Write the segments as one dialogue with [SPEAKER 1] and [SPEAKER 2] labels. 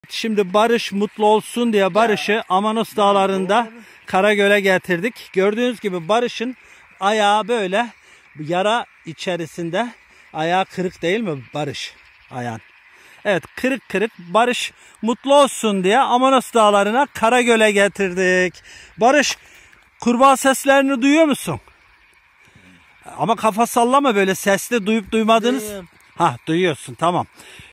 [SPEAKER 1] Şimdi Barış mutlu olsun diye Barış'ı Amanos Dağları'nda Karagöl'e getirdik. Gördüğünüz gibi Barış'ın ayağı böyle yara içerisinde. Ayağı kırık değil mi Barış? Ayağın. Evet, kırık kırık. Barış mutlu olsun diye Amanos Dağları'na Karagöl'e getirdik. Barış, kurbağa seslerini duyuyor musun? Ama kafa sallama, böyle sesli duyup duymadınız. Ha, duyuyorsun, tamam.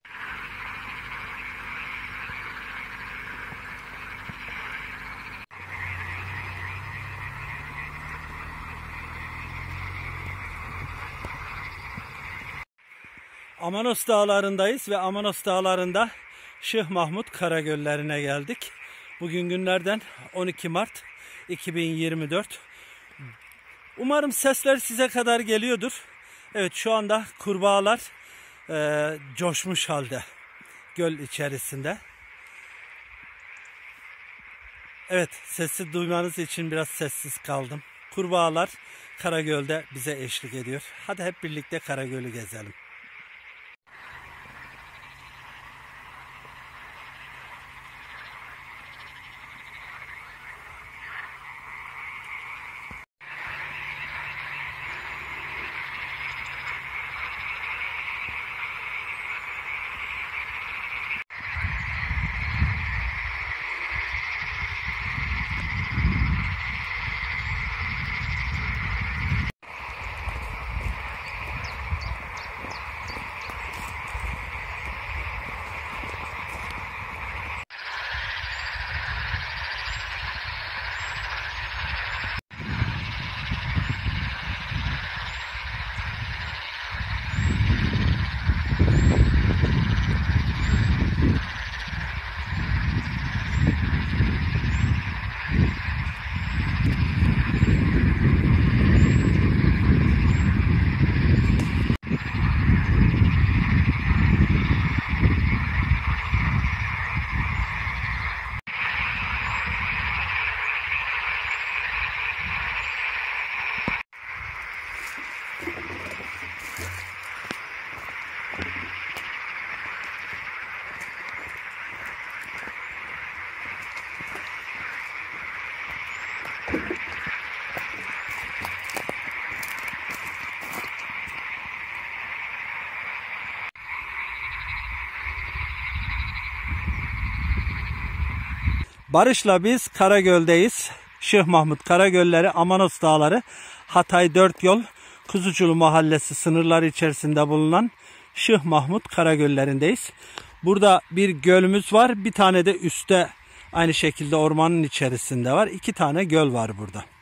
[SPEAKER 1] Amanos Dağları'ndayız ve Amanos Dağları'nda Şeyh Mahmud Karagöllerine geldik. Bugün günlerden 12 Mart 2024. Umarım sesler size kadar geliyordur. Evet, şu anda kurbağalar coşmuş halde göl içerisinde. Evet, sesi duymanız için biraz sessiz kaldım. Kurbağalar Karagöl'de bize eşlik ediyor. Hadi hep birlikte Karagöl'ü gezelim. Barış'la biz Karagöl'deyiz. Şeyh Mahmud Karagölleri, Amanos Dağları, Hatay 4 Yol, Kuzuculu Mahallesi sınırları içerisinde bulunan Şeyh Mahmud Karagöllerindeyiz. Burada bir gölümüz var. Bir tane de üstte aynı şekilde ormanın içerisinde var. 2 tane göl var burada.